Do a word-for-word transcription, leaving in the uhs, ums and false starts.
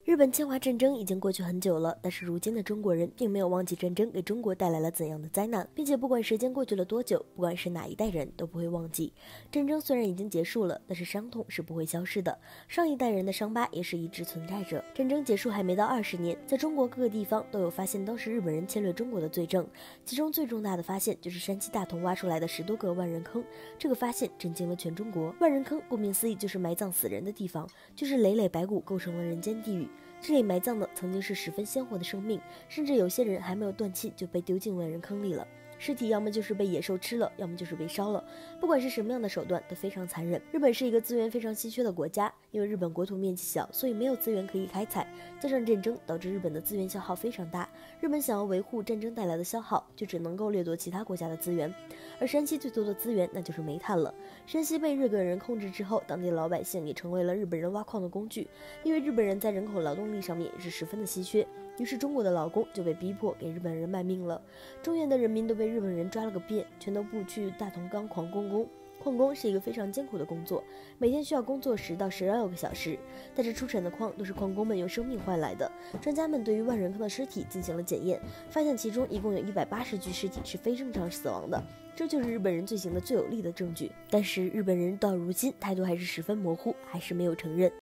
日本侵华战争已经过去很久了，但是如今的中国人并没有忘记战争给中国带来了怎样的灾难，并且不管时间过去了多久，不管是哪一代人都不会忘记。战争虽然已经结束了，但是伤痛是不会消失的，上一代人的伤疤也是一直存在着。战争结束还没到二十年，在中国各个地方都有发现当时日本人侵略中国的罪证，其中最重大的发现就是山西大同挖出来的十多个万人坑。这个发现震惊了全中国。万人坑顾名思义就是埋葬死人的地方，就是累累白骨构成了人间地狱。这里埋葬的曾经是十分鲜活的生命，甚至有些人还没有断气就被丢进万人坑里了。尸体要么就是被野兽吃了，要么就是被烧了，不管是什么样的手段都非常残忍。日本是一个资源非常稀缺的国家，因为日本国土面积小，所以没有资源可以开采，加上战争导致日本的资源消耗非常大，日本想要维护战争带来的消耗，就只能够掠夺其他国家的资源。而山西最多的资源那就是煤炭了。山西被日本人控制之后，当地老百姓也成为了日本人挖矿的工具，因为日本人在人口劳动力上面也是十分的稀缺，于是中国的劳工就被逼迫给日本人卖命了。中原的人民都被日本人抓了个遍，全都不去大同钢矿工工。矿工是一个非常艰苦的工作，每天需要工作十到十二个小时，但是出产的矿都是矿工们用生命换来的。专家们对于万人坑的尸体进行了检验，发现其中一共有一百八十具尸体是非正常死亡的，这就是日本人罪行的最有力的证据。但是日本人到如今态度还是十分模糊，还是没有承认。